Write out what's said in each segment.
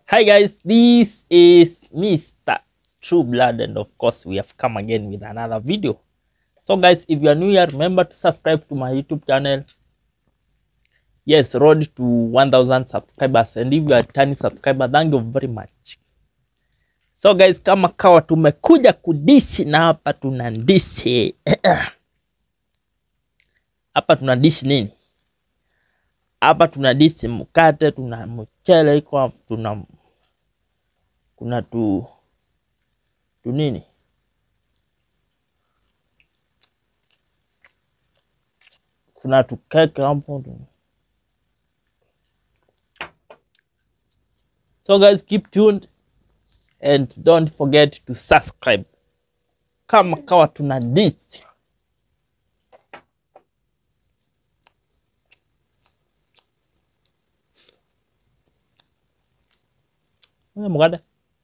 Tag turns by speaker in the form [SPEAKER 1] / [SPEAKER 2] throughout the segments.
[SPEAKER 1] Hi guys, this is Mr. True Blood, and of course we have come again with another video. So guys, if you are new here, remember to subscribe to my YouTube channel. Yes, road to 1000 subscribers, and if you are a returning subscriber, thank you very much. So guys, kama kawa tumekuja kudisi na hapa tunandisi. Hapa tunadisi nini? Hapa tunadisi mkate, tuna mchele iko hapo, kuna tu nini? Kuna tu keke hapo. So guys, keep tuned and don't forget to subscribe. Kama kawa tunadisi. Mkate.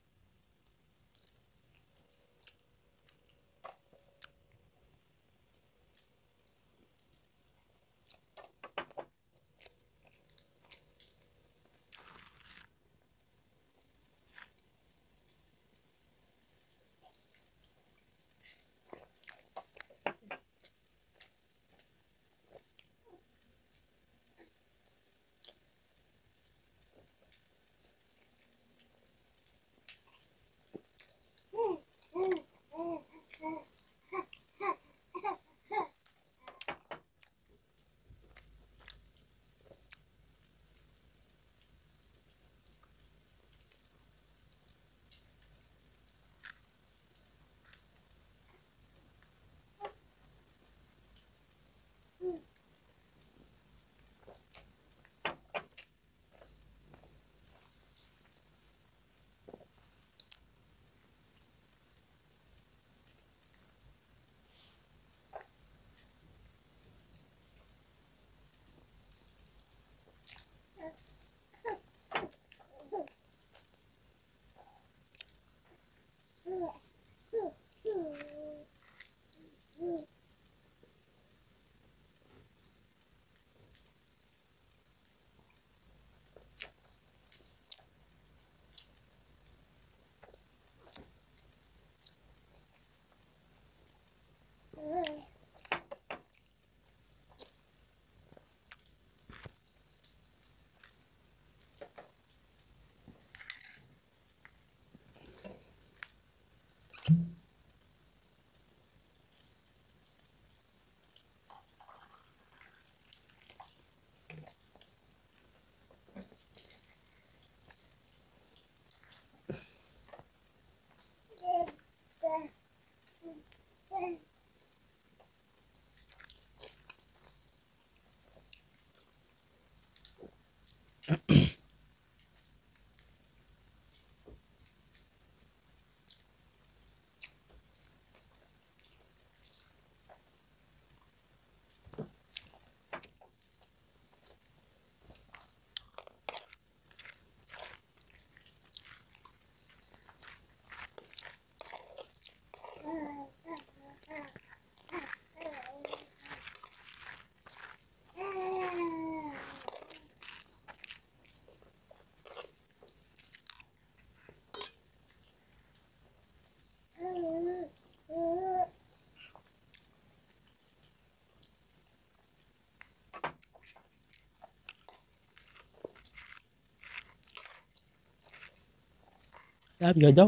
[SPEAKER 1] Ya, biar jauh.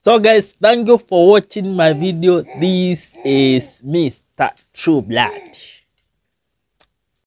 [SPEAKER 1] So guys, thank you for watching my video. This is Mr. True Blood.